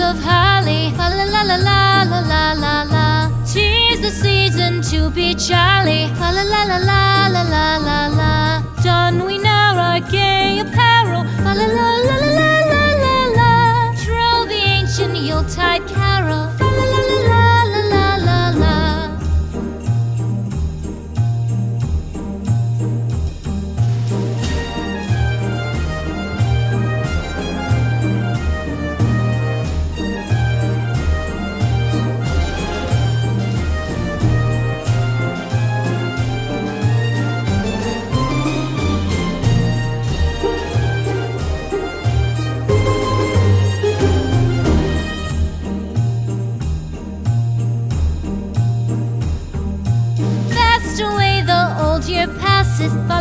of holly. Fa la la la la la la la la. 'Tis the season to be jolly. Fa la la la la la la la la. Don we now our gay apparel. Fa la la la la la la la la. Troll the ancient Yuletide carol. Fa la la la la la la la la. Fast away the old year passes.